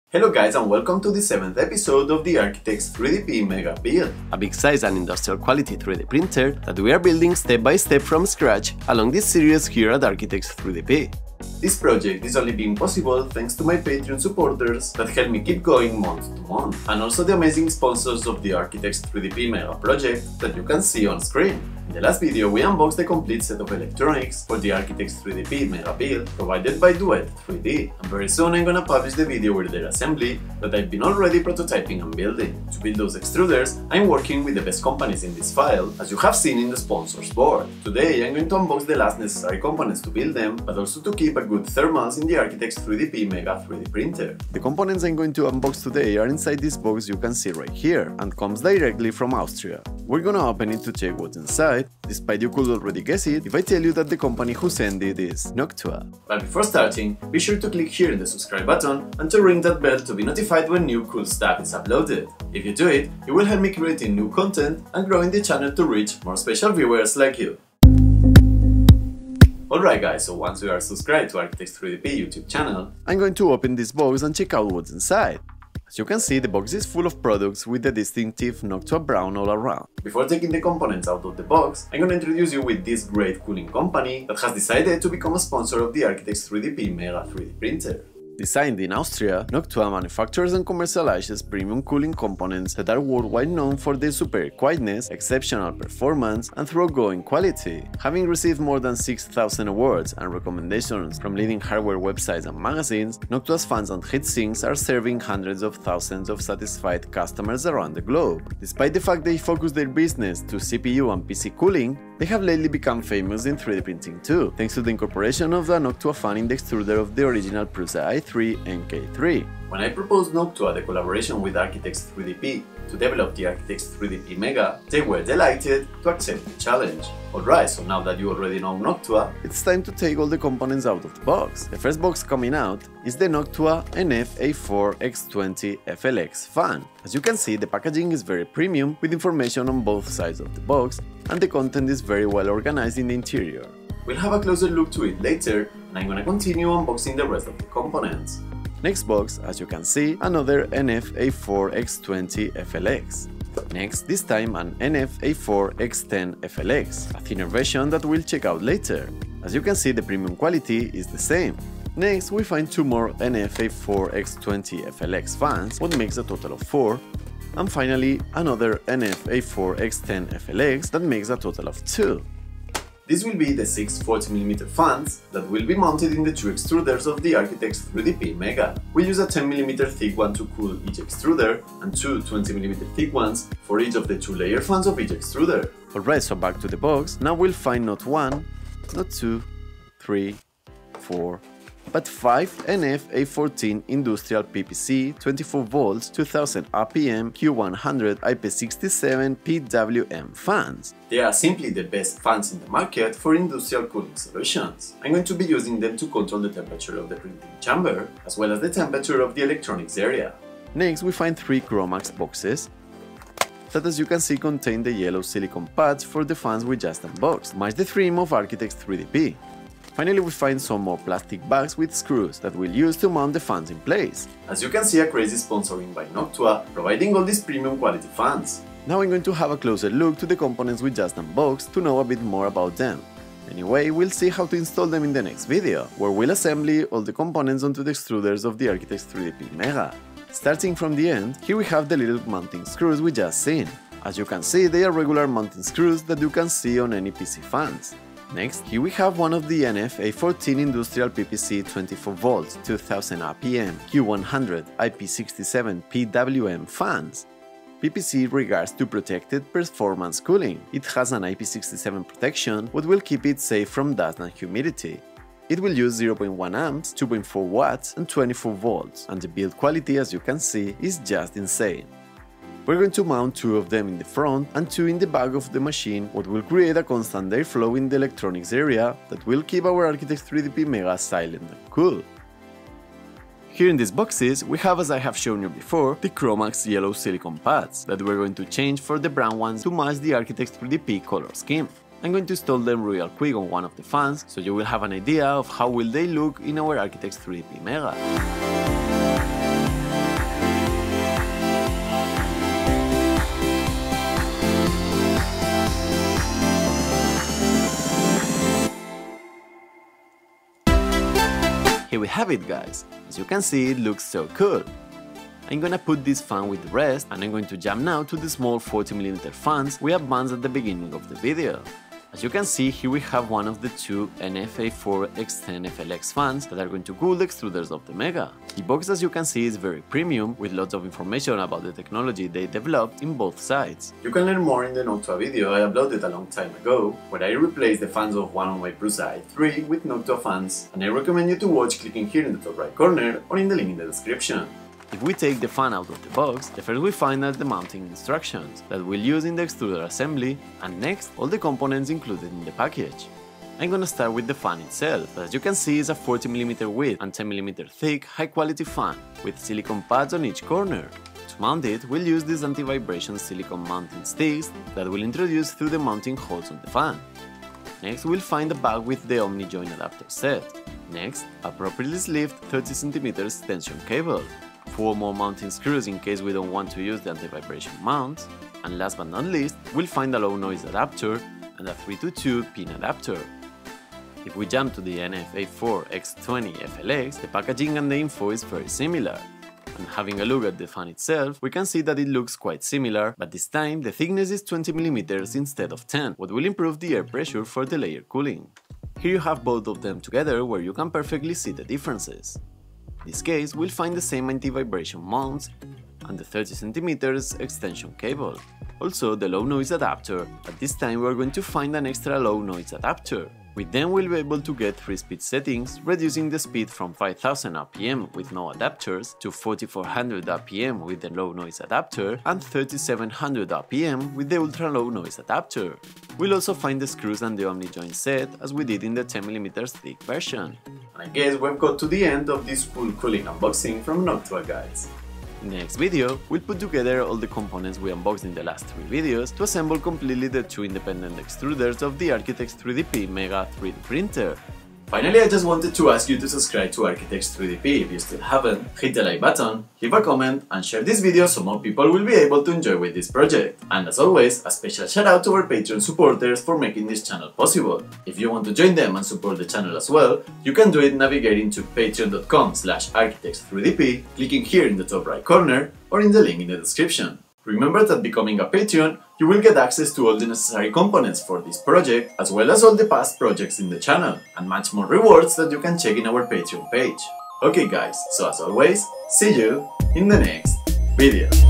Hello guys and welcome to the 7th episode of the Architects3DP MEGA build, a big size and industrial quality 3D printer that we are building step by step from scratch along this series here at Architects3DP. This project is only being possible thanks to my Patreon supporters that help me keep going month to month, and also the amazing sponsors of the Architects3DP MEGA project that you can see on screen. In the last video we unboxed the complete set of electronics for the Architects3DP MEGA build provided by Duet 3D, and very soon I'm gonna publish the video with their assembly that I've been already prototyping and building. To build those extruders, I'm working with the best companies in this file, as you have seen in the sponsors board. Today I'm going to unbox the last necessary components to build them, but also to keep a good thermals in the Architects3DP MEGA 3D printer. The components I'm going to unbox today are inside this box you can see right here, and comes directly from Austria. We're gonna open it to check what's inside, despite you could already guess it if I tell you that the company who sent it is Noctua. But before starting, be sure to click here in the subscribe button and to ring that bell to be notified when new cool stuff is uploaded. If you do it, it will help me creating new content and growing the channel to reach more special viewers like you. Alright guys, so once you are subscribed to Architects3DP YouTube channel, I'm going to open this box and check out what's inside. As you can see, the box is full of products with the distinctive Noctua brown all around. Before taking the components out of the box, I'm gonna introduce you with this great cooling company that has decided to become a sponsor of the Architects3DP MEGA 3D printer. Designed in Austria, Noctua manufactures and commercializes premium cooling components that are worldwide known for their superior quietness, exceptional performance, and thoroughgoing quality. Having received more than 6,000 awards and recommendations from leading hardware websites and magazines, Noctua's fans and heatsinks are serving hundreds of thousands of satisfied customers around the globe. Despite the fact they focus their business to CPU and PC cooling, they have lately become famous in 3D printing too, thanks to the incorporation of the Noctua fan in the extruder of the original Prusa i3 NK3. When I proposed Noctua the collaboration with Architects3DP to develop the Architects3DP MEGA, they were delighted to accept the challenge. Alright, so now that you already know Noctua, it's time to take all the components out of the box. The first box coming out is the Noctua NF-A4x20 FLX fan. As you can see, the packaging is very premium with information on both sides of the box, and the content is very well organized in the interior. We'll have a closer look to it later, and I'm gonna continue unboxing the rest of the components. Next box, as you can see, another NF-A4x20 FLX. Next, this time an NF-A4x10 FLX, a thinner version that we'll check out later. As you can see, the premium quality is the same. Next, we find two more NF-A4x20 FLX fans, what makes a total of 4. And finally, another NF-A4x10 FLX that makes a total of 2. This will be the 6 40mm fans that will be mounted in the two extruders of the Architects3DP MEGA. We use a 10mm thick one to cool each extruder and two 20mm thick ones for each of the 2-layer fans of each extruder. Alright, so back to the box. Now we'll find not 1, not 2, 3, 4, but 5 NF-A4x10 industrial PPC 24V 2000 RPM Q100 IP67 PWM fans. They are simply the best fans in the market for industrial cooling solutions. I'm going to be using them to control the temperature of the printing chamber, as well as the temperature of the electronics area. Next, we find 3 Chromax boxes that, as you can see, contain the yellow silicone pads for the fans we just unboxed, match the theme of Architects3DP. Finally, we find some more plastic bags with screws that we'll use to mount the fans in place. As you can see, a crazy sponsoring by Noctua, providing all these premium quality fans. Now I'm going to have a closer look to the components we just unboxed to know a bit more about them. Anyway, we'll see how to install them in the next video, where we'll assemble all the components onto the extruders of the Architects3DP MEGA. Starting from the end, here we have the little mounting screws we just seen. As you can see, they are regular mounting screws that you can see on any PC fans. Next, here we have one of the NF-A4x10 industrial PPC 24V 2000 RPM Q100 IP67 PWM fans. PPC regards to protected performance cooling. It has an IP67 protection, what will keep it safe from dust and humidity. It will use 0.1 amps, 2.4 watts and 24 volts, and the build quality, as you can see, is just insane. We're going to mount 2 of them in the front and 2 in the back of the machine, what will create a constant airflow in the electronics area that will keep our Architects3DP MEGA silent and cool. Here in these boxes, we have, as I have shown you before, the Chromax yellow silicone pads that we're going to change for the brown ones to match the Architects3DP color scheme. I'm going to install them real quick on one of the fans, so you will have an idea of how will they look in our Architects3DP MEGA. Here we have it, guys. As you can see, it looks so cool. I'm gonna put this fan with the rest, and I'm going to jump now to the small 40mm fans we advanced at the beginning of the video. As you can see, here we have one of the two NF-A4x10 FLX fans that are going to cool the extruders of the Mega. The box, as you can see, is very premium, with lots of information about the technology they developed in both sides. You can learn more in the Noctua video I uploaded a long time ago, where I replaced the fans of one of my Prusa i3 with Noctua fans, and I recommend you to watch clicking here in the top right corner or in the link in the description. If we take the fan out of the box, the first we find are the mounting instructions that we'll use in the extruder assembly, and next all the components included in the package. I'm gonna start with the fan itself. As you can see, it's a 40mm width and 10mm thick high quality fan with silicone pads on each corner. To mount it, we'll use these anti-vibration silicone mounting sticks that we'll introduce through the mounting holes on the fan. Next, we'll find a bag with the Omni joint adapter set. Next, a properly sleeved 30cm extension cable. 4 more mounting screws in case we don't want to use the anti-vibration mount, and last but not least, we'll find a low noise adapter and a 3-to-2 pin adapter. If we jump to the NF-A4x20 FLX, the packaging and the info is very similar. And having a look at the fan itself, we can see that it looks quite similar, but this time the thickness is 20mm instead of 10, what will improve the air pressure for the layer cooling. Here you have both of them together where you can perfectly see the differences. In this case, we'll find the same anti-vibration mounts and the 30cm extension cable. Also the low noise adapter. At this time we're going to find an extra low noise adapter. With them we'll be able to get 3 speed settings, reducing the speed from 5000 RPM with no adapters to 4400 RPM with the low noise adapter and 3700 RPM with the ultra low noise adapter. We'll also find the screws and the Omni joint set as we did in the 10mm thick version. And I guess we've got to the end of this full cooling unboxing from Noctua, guys. In the next video, we'll put together all the components we unboxed in the last 3 videos to assemble completely the 2 independent extruders of the Architects3DP MEGA 3D printer. Finally, I just wanted to ask you to subscribe to Architects3DP if you still haven't, hit the like button, leave a comment and share this video so more people will be able to enjoy with this project. And as always, a special shout out to our Patreon supporters for making this channel possible. If you want to join them and support the channel as well, you can do it navigating to patreon.com/architects3dp, clicking here in the top right corner or in the link in the description. Remember that becoming a Patreon, you will get access to all the necessary components for this project, as well as all the past projects in the channel, and much more rewards that you can check in our Patreon page. Okay guys, so as always, see you in the next video.